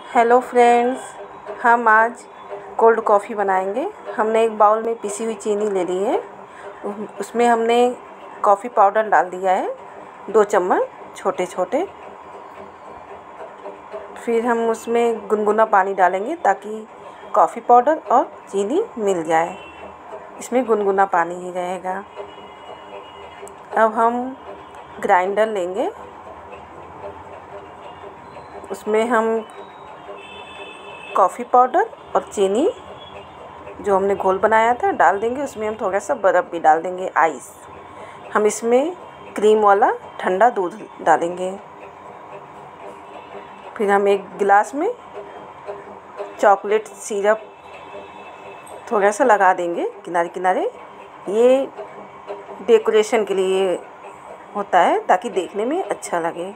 Hello friends, हम आज cold coffee बनाएंगे। हमने एक बाउल में पिसी हुई चीनी ले ली है। उसमें हमने कॉफ़ी पाउडर डाल दिया है 2 चम्मच छोटे छोटे। फिर हम उसमें गुनगुना पानी डालेंगे ताकि कॉफ़ी पाउडर और चीनी मिल जाए। इसमें गुनगुना पानी ही रहेगा। अब हम ग्राइंडर लेंगे, उसमें हम कॉफ़ी पाउडर और चीनी जो हमने घोल बनाया था डाल देंगे। उसमें हम थोड़ा सा बर्फ़ भी डाल देंगे, आइस। हम इसमें क्रीम वाला ठंडा दूध डालेंगे। फिर हम एक गिलास में चॉकलेट सिरप थोड़ा सा लगा देंगे किनारे किनारे। ये डेकोरेशन के लिए होता है ताकि देखने में अच्छा लगे।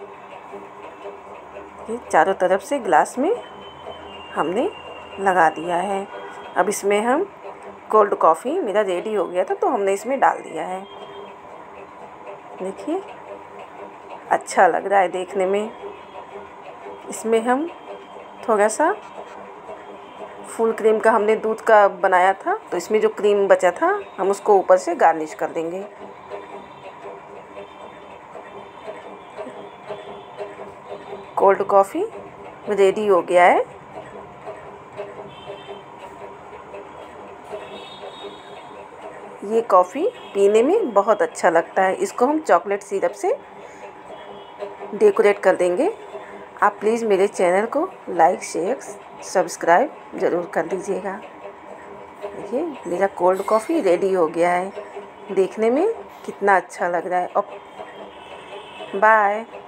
ये चारों तरफ से गिलास में हमने लगा दिया है। अब इसमें हम कोल्ड कॉफ़ी मेरा रेडी हो गया था तो हमने इसमें डाल दिया है। देखिए अच्छा लग रहा है देखने में। इसमें हम थोड़ा सा फुल क्रीम का हमने दूध का बनाया था तो इसमें जो क्रीम बचा था हम उसको ऊपर से गार्निश कर देंगे। कोल्ड कॉफ़ी रेडी हो गया है। ये कॉफ़ी पीने में बहुत अच्छा लगता है। इसको हम चॉकलेट सिरप से डेकोरेट कर देंगे। आप प्लीज़ मेरे चैनल को लाइक शेयर सब्सक्राइब ज़रूर कर दीजिएगा। देखिए मेरा कोल्ड कॉफ़ी रेडी हो गया है। देखने में कितना अच्छा लग रहा है। और बाय।